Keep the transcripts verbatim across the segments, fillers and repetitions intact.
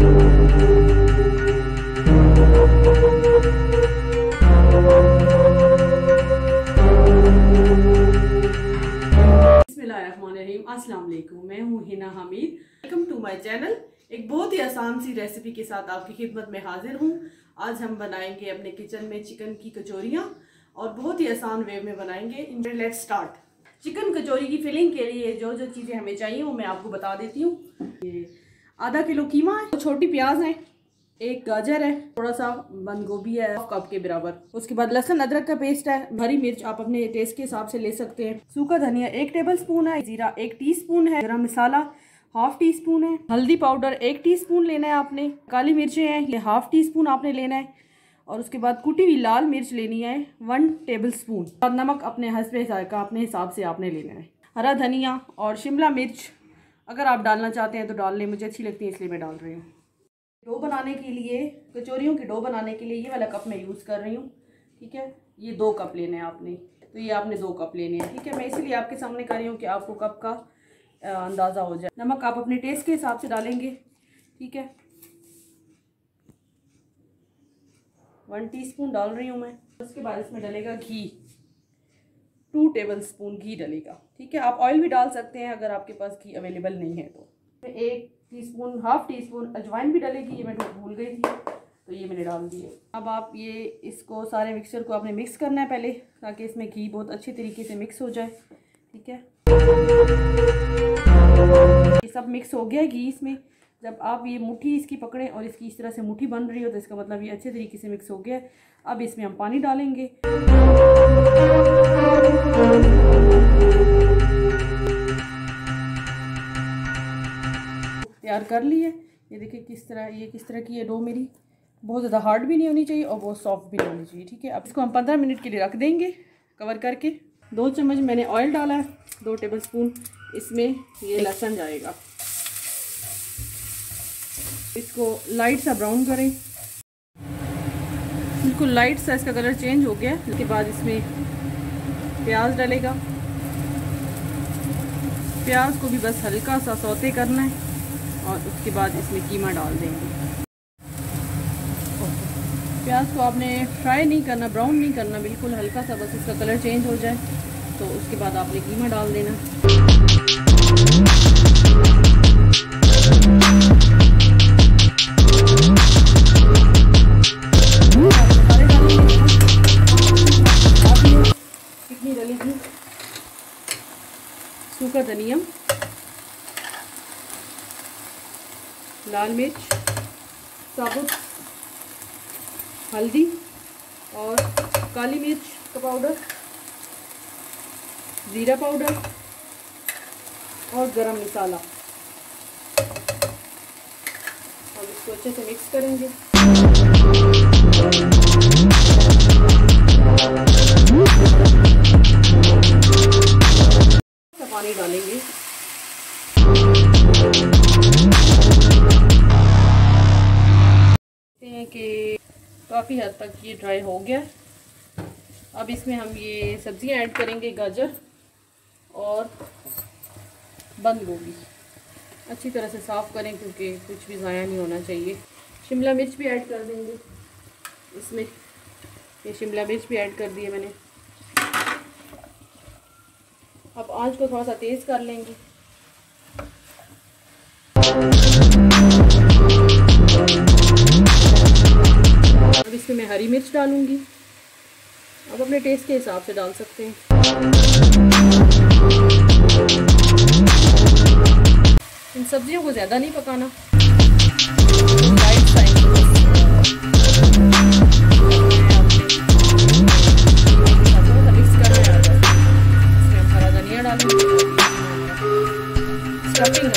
अस्सलाम वालेकुम, मैं हूँ Hina Hameed. Welcome to my channel. एक बहुत ही आसान सी रेसिपी के साथ आपकी खिदमत में हाजिर हूँ। आज हम बनाएंगे अपने किचन में चिकन की कचौरियाँ और बहुत ही आसान वे में बनाएंगे। Let's start. चिकन कचौरी की फिलिंग के लिए जो जो चीज़ें हमें चाहिए वो मैं आपको बता देती हूँ। ये आधा किलो कीमा है, छोटी प्याज है, एक गाजर है, थोड़ा सा बंद गोभी है हाफ कप के बराबर। उसके बाद लहसुन अदरक का पेस्ट है, हरी मिर्च आप अपने टेस्ट के हिसाब से ले सकते हैं, सूखा धनिया एक टेबल स्पून है, जीरा एक टीस्पून है, गरम मसाला हाफ टी स्पून है, हल्दी पाउडर एक टीस्पून लेना है आपने, काली मिर्चें हैं ये हाफ टी स्पून आपने लेना है, और उसके बाद कुटी हुई लाल मिर्च लेनी है वन टेबल स्पून, और नमक अपने हस्बे का अपने हिसाब से आपने लेना है। हरा धनिया और शिमला मिर्च अगर आप डालना चाहते हैं तो डाल लें, मुझे अच्छी लगती है इसलिए मैं डाल रही हूँ। डो बनाने के लिए, कचौरियों की डो बनाने के लिए ये वाला कप मैं यूज़ कर रही हूँ, ठीक है। ये दो कप लेने हैं आपने, तो ये आपने दो कप लेने हैं, ठीक है। मैं इसलिए आपके सामने कर रही हूँ कि आपको कप का अंदाज़ा हो जाए। नमक आप अपने टेस्ट के हिसाब से डालेंगे, ठीक है। वन टीस्पून डाल रही हूँ मैं। उसके बाद इसमें डलेगा घी, टू टेबल स्पून घी डलेगा, ठीक है। आप ऑयल भी डाल सकते हैं अगर आपके पास घी अवेलेबल नहीं है तो। एक टीस्पून हाफ टी स्पून अजवाइन भी डलेगी, ये मैं भूल गई थी तो ये मैंने डाल दी है। अब आप ये इसको सारे मिक्सचर को आपने मिक्स करना है पहले, ताकि इसमें घी बहुत अच्छे तरीके से मिक्स हो जाए, ठीक है। ये सब मिक्स हो गया है घी इसमें। जब आप ये मुट्ठी इसकी पकड़ें और इसकी इस तरह से मुट्ठी बन रही हो तो इसका मतलब ये अच्छे तरीके से मिक्स हो गया है। अब इसमें हम पानी डालेंगे। तैयार कर लिए, ये देखिए किस तरह, ये किस तरह की है डो मेरी। बहुत ज़्यादा हार्ड भी नहीं होनी चाहिए और बहुत सॉफ्ट भी नहीं होनी चाहिए, ठीक है। अब इसको हम पंद्रह मिनट के लिए रख देंगे कवर करके। दो चम्मच मैंने ऑयल डाला है, दो टेबल स्पून इसमें ये लहसुन जाएगा। इसको लाइट सा ब्राउन करें, बिल्कुल लाइट सा इसका कलर चेंज हो गया। उसके बाद इसमें प्याज डलेगा, प्याज को भी बस हल्का सा सौते करना है और उसके बाद इसमें कीमा डाल देंगे। प्याज को आपने फ्राई नहीं करना, ब्राउन नहीं करना, बिल्कुल हल्का सा बस इसका कलर चेंज हो जाए तो उसके बाद आपने कीमा डाल देना। कितनी डलेगी? सूखा धनिया, लाल मिर्च साबुत, हल्दी और काली मिर्च का पाउडर, जीरा पाउडर और गरम मसाला, और इसको अच्छे से मिक्स करेंगे। पानी डालेंगे। कि काफ़ी हद तक ये ड्राई हो गया। अब इसमें हम ये सब्जियां ऐड करेंगे, गाजर और बंद गोभी। अच्छी तरह से साफ़ करें क्योंकि कुछ भी ज़ाया नहीं होना चाहिए। शिमला मिर्च भी ऐड कर देंगे इसमें, ये शिमला मिर्च भी ऐड कर दिए मैंने। अब आंच को थोड़ा सा तेज़ कर लेंगे। अब इसमें मैं हरी मिर्च डालूंगी, आप अपने टेस्ट के हिसाब से डाल सकते हैं। इन सब्जियों को ज़्यादा नहीं पकाना, लाइट सा मिक्स करना है। इसमें हम हरा धनिया डालेंगे, स्टफिंग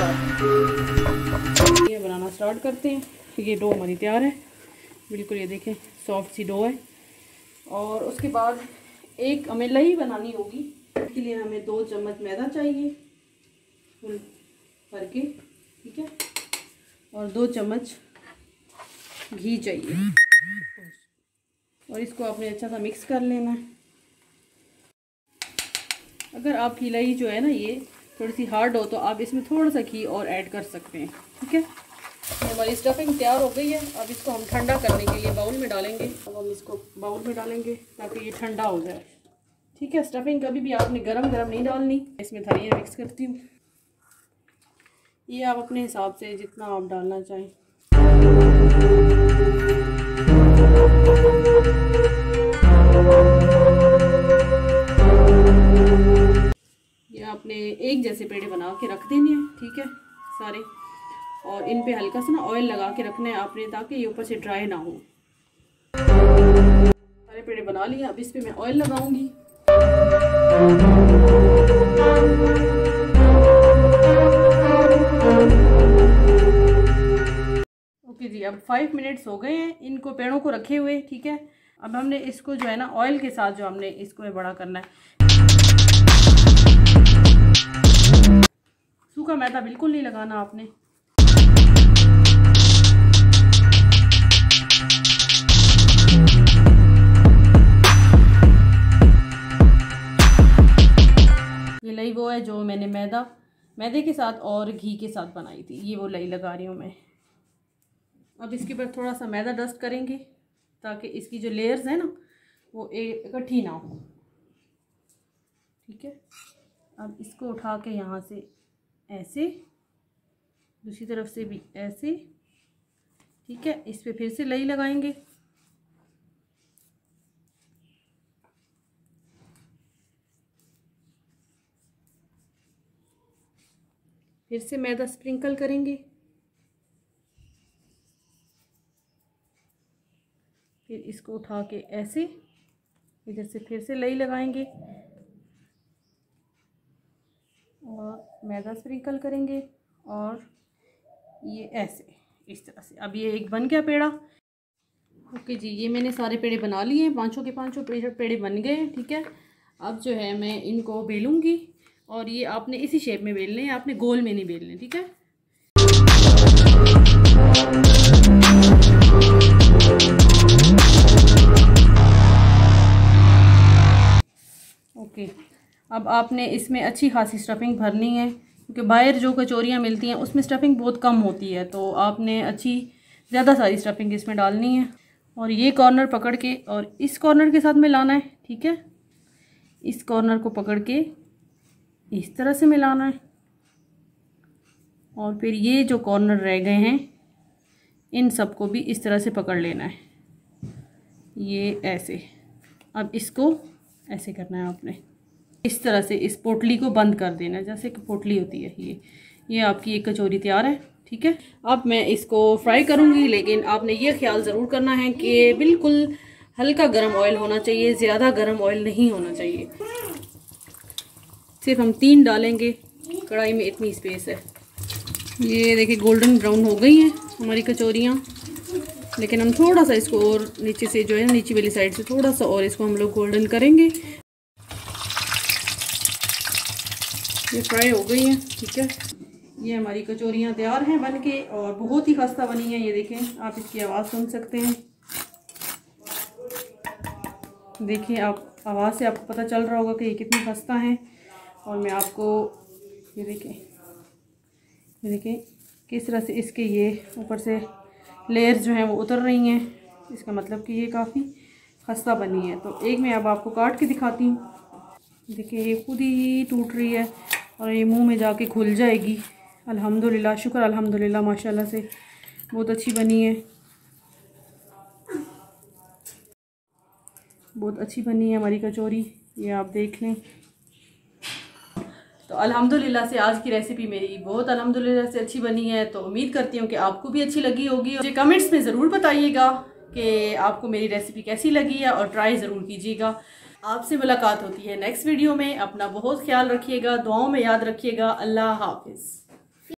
ये बनाना स्टार्ट करते हैं। ये डो हमारी तैयार है बिल्कुल, ये देखें सॉफ्ट सी डो है। और उसके बाद एक हमें लही बनानी होगी, इसके लिए हमें दो चम्मच मैदा चाहिए फुल भर के, ठीक है, और दो चम्मच घी चाहिए, और इसको आपने अच्छा सा मिक्स कर लेना है। अगर आपकी लही जो है ना ये थोड़ी सी हार्ड हो तो आप इसमें थोड़ा सा घी और ऐड कर सकते हैं, ठीक है। हमारी स्टफिंग तैयार हो गई है। अब इसको हम ठंडा करने के लिए बाउल में डालेंगे। अब हम इसको बाउल में डालेंगे ताकि ये ठंडा हो जाए। ठीक है, स्टफिंग कभी भी आपने गरम गरम नहीं डालनी। इसमें धनिया मिक्स करती हूँ। ये आप अपने हिसाब से जितना आप डालना चाहें। ये आपने एक जैसे पेड़े बना के रख देने हैं। ठीक है सारे, और इन पे हल्का सा ना ऑयल लगा के रखना है आपने, ताकि ये ऊपर से ड्राई ना हो। सारे पेड़े बना लिए। अब इस पे मैं ऑयल लगाऊंगी। ओके जी, अब फाइव मिनट्स हो गए हैं इनको पेड़ों को रखे हुए। ठीक है, अब हमने इसको जो है ना ऑयल के साथ जो हमने इसको बड़ा करना है। सूखा मैदा बिल्कुल नहीं लगाना आपने। ये लई वो है जो मैंने मैदा मैदे के साथ और घी के साथ बनाई थी। ये वो लई लगा रही हूँ मैं। अब इसके ऊपर थोड़ा सा मैदा डस्ट करेंगे ताकि इसकी जो लेयर्स हैं ना वो इकट्ठी ना हो। ठीक है, अब इसको उठा के यहाँ से ऐसे, दूसरी तरफ से भी ऐसे। ठीक है, इस पे फिर से लई लगाएंगे। फिर से मैदा स्प्रिंकल करेंगे। फिर इसको उठा के ऐसे इधर से फिर से लई लगाएंगे और मैदा स्प्रिंकल करेंगे और ये ऐसे इस तरह से। अब ये एक बन गया पेड़ा। ओके जी, ये मैंने सारे पेड़े बना लिए हैं। पांचों के पांचों पेड़े बन गए। ठीक है, अब जो है मैं इनको बेलूँगी और ये आपने इसी शेप में बेलने हैं, आपने गोल में नहीं बेलने। ठीक है, ओके। अब आपने इसमें अच्छी खासी स्टफिंग भरनी है, क्योंकि बाहर जो कचौरियाँ मिलती हैं उसमें स्टफिंग बहुत कम होती है। तो आपने अच्छी ज़्यादा सारी स्टफिंग इसमें डालनी है। और ये कॉर्नर पकड़ के और इस कॉर्नर के साथ मिलाना है। ठीक है, इस कॉर्नर को पकड़ के इस तरह से मिलाना है और फिर ये जो कॉर्नर रह गए हैं इन सबको भी इस तरह से पकड़ लेना है। ये ऐसे। अब इसको ऐसे करना है आपने, इस तरह से इस पोटली को बंद कर देना है, जैसे कि पोटली होती है। ये ये आपकी एक कचौरी तैयार है। ठीक है, अब मैं इसको फ्राई करूँगी, लेकिन आपने ये ख्याल ज़रूर करना है कि बिल्कुल हल्का गर्म ऑयल होना चाहिए, ज़्यादा गर्म ऑयल नहीं होना चाहिए। सिर्फ हम तीन डालेंगे, कढ़ाई में इतनी स्पेस है। ये देखिए गोल्डन ब्राउन हो गई हैं हमारी कचौरियाँ, लेकिन हम थोड़ा सा इसको और नीचे से जो है ना, नीचे वाली साइड से थोड़ा सा और इसको हम लोग गोल्डन करेंगे। ये फ्राई हो गई हैं। ठीक है, ये हमारी कचौरियाँ तैयार हैं बन के, और बहुत ही खस्ता बनी है। ये देखें, आप इसकी आवाज़ सुन सकते हैं। देखिए, आप आवाज़ से आपको पता चल रहा होगा कि ये कितनी खस्ता हैं। और मैं आपको ये देखें ये देखें किस तरह से इसके ये ऊपर से लेयर्स जो हैं वो उतर रही हैं। इसका मतलब कि ये काफ़ी खस्ता बनी है। तो एक मैं अब आपको काट के दिखाती हूँ। देखिए, ये खुद ही टूट रही है और ये मुंह में जाके खुल जाएगी। अल्हम्दुलिल्लाह, शुक्र अल्हम्दुलिल्लाह, माशाल्लाह से बहुत अच्छी बनी है। बहुत अच्छी बनी है हमारी कचौरी, ये आप देख लें। तो अल्हम्दुलिल्लाह से आज की रेसिपी मेरी बहुत अल्हम्दुलिल्लाह से अच्छी बनी है। तो उम्मीद करती हूँ कि आपको भी अच्छी लगी होगी। मुझे कमेंट्स में ज़रूर बताइएगा कि आपको मेरी रेसिपी कैसी लगी है, और ट्राई ज़रूर कीजिएगा। आपसे मुलाकात होती है नेक्स्ट वीडियो में। अपना बहुत ख्याल रखिएगा, दुआओं में याद रखिएगा। अल्लाह हाफिज़।